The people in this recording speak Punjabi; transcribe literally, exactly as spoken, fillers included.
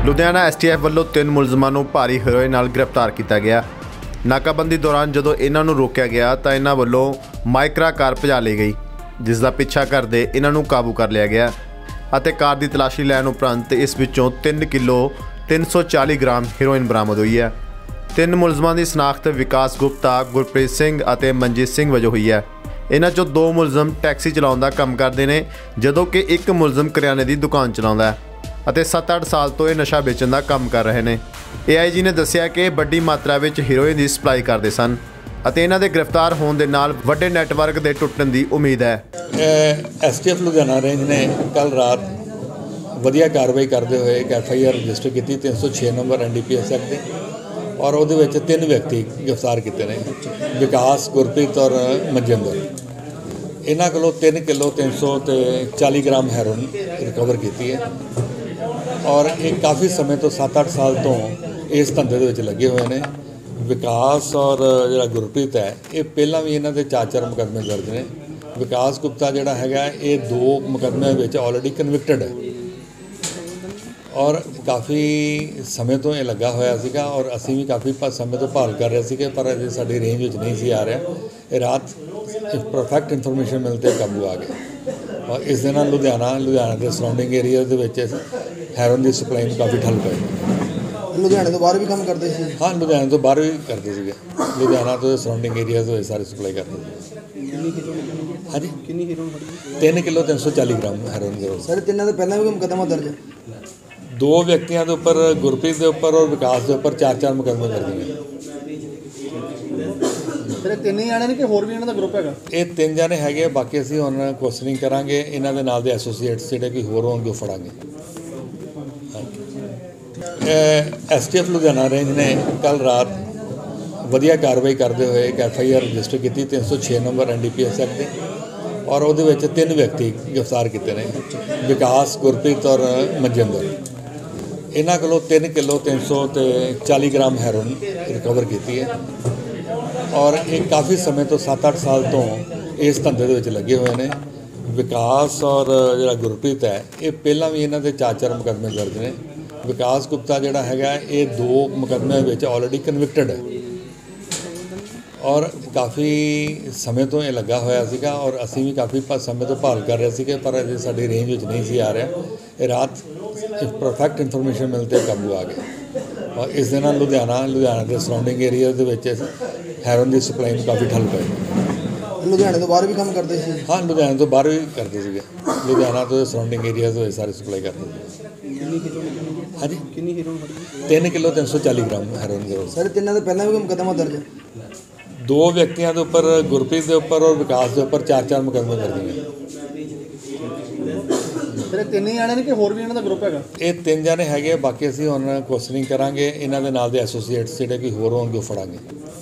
लुधियाना एस टी एफ ਵੱਲੋਂ ਤਿੰਨ ਮੁਲਜ਼ਮਾਂ ਨੂੰ ਭਾਰੀ ਹੈਰੋਇਨ ਨਾਲ ਗ੍ਰਿਫਤਾਰ ਕੀਤਾ ਗਿਆ। ਨਾਕਾਬੰਦੀ ਦੌਰਾਨ ਜਦੋਂ ਇਹਨਾਂ ਨੂੰ ਰੋਕਿਆ ਗਿਆ ਤਾਂ ਇਹਨਾਂ ਵੱਲੋਂ ਮਾਈਕਰਾ ਕਾਰ ਭਜਾ ਲਈ ਗਈ, ਜਿਸ ਦਾ ਪਿੱਛਾ ਕਰਦੇ ਇਹਨਾਂ ਨੂੰ ਕਾਬੂ ਕਰ ਲਿਆ ਗਿਆ ਅਤੇ ਕਾਰ ਦੀ ਤਲਾਸ਼ੀ ਲੈਣ ਉਪਰੰਤ ਇਸ ਵਿੱਚੋਂ ਤਿੰਨ ਕਿਲੋ ਤਿੰਨ सौ चालीस ਗ੍ਰਾਮ ਹੈਰੋਇਨ ਬਰਾਮਦ ਹੋਈ ਹੈ। ਤਿੰਨ ਮੁਲਜ਼ਮਾਂ ਦੀ ਸ਼ਨਾਖਤ ਵਿਕਾਸ ਗੁਪਤਾ, ਗੁਰਪ੍ਰੀਤ ਸਿੰਘ ਅਤੇ ਮਨਜੀਤ ਸਿੰਘ ਵਜੋਂ ਹੋਈ ਹੈ। ਇਹਨਾਂ ਚੋਂ ਦੋ ਮੁਲਜ਼ਮ ਟੈਕਸੀ ਚਲਾਉਣ ਦਾ ਕੰਮ ਕਰਦੇ ਨੇ, ਜਦੋਂ ਕਿ ਇੱਕ ਮੁਲਜ਼ਮ ਕਰਿਆਨੇ ਦੀ ਦੁਕਾਨ ਚਲਾਉਂਦਾ ਹੈ ਅਤੇ ਸੱਤ ਅੱਠ ਸਾਲ ਤੋਂ ਇਹ ਨਸ਼ਾ ਵੇਚਣ ਦਾ ਕੰਮ ਕਰ ਰਹੇ ਨੇ। ਏ ਆਈ ਜੀ ਨੇ ਦੱਸਿਆ ਕਿ ਵੱਡੀ ਮਾਤਰਾ ਵਿੱਚ ਹੈਰੋਇਨ ਦੀ ਸਪਲਾਈ ਕਰਦੇ ਸਨ ਅਤੇ ਇਹਨਾਂ ਦੇ ਗ੍ਰਿਫਤਾਰ ਹੋਣ ਦੇ ਨਾਲ ਵੱਡੇ ਨੈਟਵਰਕ ਦੇ ਟੁੱਟਣ ਦੀ ਉਮੀਦ ਹੈ। S T F Ludhiana range ਨੇ ਕੱਲ ਰਾਤ ਵਧੀਆ ਕਾਰਵਾਈ ਕਰਦੇ ਹੋਏ ਇੱਕ ਐਫ ਆਈ ਆਰ ਰਜਿਸਟਰ ਕੀਤੀ ਤਿੰਨ सौ छह number N D P S act ਦੇ, ਔਰ ਉਹਦੇ ਵਿੱਚ ਤਿੰਨ ਵਿਅਕਤੀ ਗ੍ਰਿਫਤਾਰ ਕੀਤੇ ਨੇ, ਵਿਕਾਸ, ਗੁਰਪ੍ਰੀਤ ਔਰ ਮਨਜਿੰਦਰ। ਇਹਨਾਂ ਕੋਲੋਂ ਤਿੰਨ ਕਿਲੋ ਤਿੰਨ ਸੌ ਤੇ ਚਾਲੀ ਗ੍ਰਾਮ ਹੈਰੋਇਨ ਰਿਕਵਰ ਕੀਤੀ ਹੈ ਔਰ ਇਹ ਕਾਫੀ ਸਮੇਂ ਤੋਂ ਸੱਤ ਅੱਠ ਸਾਲ ਤੋਂ ਇਸ ਧੰਦੇ ਦੇ ਵਿੱਚ ਲੱਗੇ ਹੋਏ ਨੇ। ਵਿਕਾਸ ਔਰ ਜਿਹੜਾ ਗੁਰਪ੍ਰੀਤ ਹੈ ਇਹ ਪਹਿਲਾਂ ਵੀ ਇਹਨਾਂ ਦੇ ਚਾਰ ਚਾਰ ਮੁਕੱਦਮੇ ਦਰਜ ਨੇ। ਵਿਕਾਸ ਗੁਪਤਾ ਜਿਹੜਾ ਹੈਗਾ ਇਹ ਦੋ ਮੁਕੱਦਮਿਆਂ ਵਿੱਚ ਆਲਰੇਡੀ ਕਨਵਿਕਟਡ ਹੈ ਔਰ ਕਾਫੀ ਸਮੇਂ ਤੋਂ ਇਹ ਲੱਗਾ ਹੋਇਆ ਸੀਗਾ ਔਰ ਅਸੀਂ ਵੀ ਕਾਫੀ ਸਮੇਂ ਤੋਂ ਭਾਲ ਕਰ ਰਹੇ ਸੀਗੇ, ਪਰ ਅਜੇ ਸਾਡੀ ਰੇਂਜ ਵਿੱਚ ਨਹੀਂ ਸੀ ਆ ਰਿਹਾ। ਇਹ ਰਾਤ ਇੱਕ ਪਰਫੈਕਟ ਇਨਫੋਰਮੇਸ਼ਨ ਮਿਲ 'ਤੇ ਕਾਬੂ ਆ ਗਏ ਔਰ ਇਸ ਦੇ ਨਾਲ ਲੁਧਿਆਣਾ ਲੁਧਿਆਣਾ ਦੇ ਸਰਾਊਂਡਿੰਗ ਏਰੀਆ ਦੇ ਵਿੱਚ ਹੈਰੋਇਨ ਦੀ ਸਪਲਾਈ ਨੂੰ ਕਾਫੀ ਠੱਲ ਪਈ। ਲੁਧਿਆਣੇ ਤੋਂ ਬਾਹਰ ਵੀ ਕੰਮ ਕਰਦੇ ਸੀ? ਹਾਂ, ਲੁਧਿਆਣੇ ਤੋਂ ਬਾਹਰ ਵੀ ਕਰਦੇ ਸੀਗੇ। ਲੁਧਿਆਣਾ ਤੋਂ ਸਰਾਊਂਡਿੰਗ ਏਰੀਆਜ਼ ਹੋਏ ਸਾਰੇ ਸਪਲਾਈ ਕਰਦੇ ਸੀ। ਹਾਂਜੀ, ਕਿੰਨੀ ਹੈਰੋਇਨ ਫੜੀ? ਤਿੰਨ ਕਿਲੋ ਤਿੰਨ ਸੌ ਚਾਲੀ ਗ੍ਰਾਮ ਹੈਰੋਇਨ ਦੇ। ਸਰ ਤਿੰਨਾਂ ਦੇ ਪਹਿਲਾਂ ਵੀ ਮੁਕੱਦਮਾ ਦਰਜ ਹੈ? ਦੋ ਵਿਅਕਤੀਆਂ ਦੇ ਉੱਪਰ, ਗੁਰਪ੍ਰੀਤ ਦੇ ਉੱਪਰ ਔਰ ਵਿਕਾਸ ਦੇ ਉੱਪਰ ਚਾਰ ਚਾਰ ਮੁਕੱਦਮੇ ਦਰਜ ਨੇ। ਸਰ ਇਹ ਤਿੰਨ ਹੀ ਜਾਣੇ ਨੇ ਕਿ ਹੋਰ ਵੀ ਇਹਨਾਂ ਦਾ ਗਰੁੱਪ ਹੈਗਾ? ਇਹ ਤਿੰਨ ਜਾਣੇ ਹੈਗੇ, ਬਾਕੀ ਅਸੀਂ ਹੁਣ ਕੁਐਸਚਨਿੰਗ ਕਰਾਂਗੇ। ਇਹਨਾਂ ਦੇ ਨਾਲ ਦੇ ਐਸੋਸੀਏਟਸ ਜਿਹੜੇ ਕਿ ਹੋਰ ਹੋਣਗੇ ਉਹ ਫੜਾਂਗੇ। S T F Ludhiana range ਨੇ ਕੱਲ ਰਾਤ ਵਧੀਆ ਕਾਰਵਾਈ ਕਰਦੇ ਹੋਏ ਇੱਕ ਐਫ ਆਈ ਆਰ ਰਜਿਸਟਰ ਕੀਤੀ ਤਿੰਨ सौ छह number N D P S act ਦੇ, ਔਰ ਉਹਦੇ ਵਿੱਚ ਤਿੰਨ ਵਿਅਕਤੀ ਗ੍ਰਿਫਤਾਰ ਕੀਤੇ ਨੇ, ਵਿਕਾਸ, ਗੁਰਪ੍ਰੀਤ ਔਰ ਮਨਜਿੰਦਰ। ਇਹਨਾਂ ਕੋਲੋਂ ਤਿੰਨ ਕਿਲੋ ਤਿੰਨ ਸੌ ਤੇ ਚਾਲੀ ਗ੍ਰਾਮ ਹੈਰੋਇਨ ਰਿਕਵਰ ਕੀਤੀ ਹੈ ਔਰ ਇਹ ਕਾਫੀ ਸਮੇਂ ਤੋਂ ਸੱਤ ਅੱਠ ਸਾਲ ਤੋਂ ਇਸ ਧੰਦੇ ਦੇ ਵਿੱਚ ਲੱਗੇ ਹੋਏ ਨੇ। ਵਿਕਾਸ ਔਰ ਜਿਹੜਾ ਗੁਰਪ੍ਰੀਤ ਹੈ ਇਹ ਪਹਿਲਾਂ ਵੀ ਇਹਨਾਂ ਦੇ ਚਾਰ ਚਾਰ ਮੁਕੱਦਮੇ ਦਰਜ ਨੇ। ਵਿਕਾਸ ਗੁਪਤਾ ਜਿਹੜਾ ਹੈਗਾ ਇਹ ਦੋ ਮੁਕੱਦਮਿਆਂ ਵਿੱਚ ਆਲਰੇਡੀ ਕਨਵਿਕਟਡ ਹੈ ਔਰ ਕਾਫੀ ਸਮੇਂ ਤੋਂ ਇਹ ਲੱਗਾ ਹੋਇਆ ਸੀਗਾ ਔਰ ਅਸੀਂ ਵੀ ਕਾਫੀ ਸਮੇਂ ਤੋਂ ਭਾਲ ਕਰ ਰਹੇ ਸੀਗੇ, ਪਰ ਅਜੇ ਸਾਡੀ ਰੇਂਜ ਵਿੱਚ ਨਹੀਂ ਸੀ ਆ ਰਿਹਾ। ਇਹ ਰਾਤ ਇੱਕ ਪਰਫੈਕਟ ਇਨਫੋਰਮੇਸ਼ਨ ਮਿਲ 'ਤੇ ਕਾਬੂ ਆ ਗਏ ਔਰ ਇਸ ਦੇ ਨਾਲ ਲੁਧਿਆਣਾ ਲੁਧਿਆਣਾ ਦੇ ਸਰਾਊਂਡਿੰਗ ਏਰੀਆ ਦੇ ਵਿੱਚ ਹੈਰੋਇਨ ਦੀ ਸਪਲਾਈ ਨੂੰ ਕਾਫੀ ਠੱਲ ਪਈ। ਲੁਧਿਆਣੇ ਤੋਂ ਬਾਹਰ ਵੀ ਕੰਮ ਕਰਦੇ ਸੀ? ਹਾਂ, ਲੁਧਿਆਣੇ ਤੋਂ ਬਾਹਰ ਵੀ ਕਰਦੇ ਸੀਗੇ। ਲੁਧਿਆਣਾ ਤੋਂ ਸਰਾਊਂਡਿੰਗ ਏਰੀਆਜ਼ ਹੋਏ ਸਾਰੇ ਸਪਲਾਈ ਕਰਦੇ ਸੀ। ਹਾਂਜੀ, ਕਿੰਨੀ ਹੈਰੋਇਨ ਫੜੀ? ਤਿੰਨ ਕਿਲੋ ਤਿੰਨ ਸੌ ਚਾਲੀ ਗ੍ਰਾਮ ਹੈਰੋਇਨ ਦੇ। ਸਰ ਤਿੰਨਾਂ ਦੇ ਪਹਿਲਾਂ ਵੀ ਮੁਕੱਦਮਾ ਦਰਜ ਹੈ? ਦੋ ਵਿਅਕਤੀਆਂ ਦੇ ਉੱਪਰ, ਗੁਰਪ੍ਰੀਤ ਦੇ ਉੱਪਰ ਔਰ ਵਿਕਾਸ ਦੇ ਉੱਪਰ ਚਾਰ ਚਾਰ ਮੁਕੱਦਮੇ ਦਰਜ ਨੇ। ਸਰ ਇਹ ਤਿੰਨ ਹੀ ਜਾਣੇ ਨੇ ਕਿ ਹੋਰ ਵੀ ਇਹਨਾਂ ਦਾ ਗਰੁੱਪ ਹੈਗਾ? ਇਹ ਤਿੰਨ ਜਾਣੇ ਹੈਗੇ, ਬਾਕੀ ਅਸੀਂ ਹੁਣ ਕੁਐਸਚਨਿੰਗ ਕਰਾਂਗੇ। ਇਹਨਾਂ ਦੇ ਨਾਲ ਦੇ ਐਸੋਸੀਏਟਸ ਜਿਹੜੇ ਕਿ ਹੋਰ ਹੋਣਗੇ ਉਹ ਫੜਾਂਗੇ।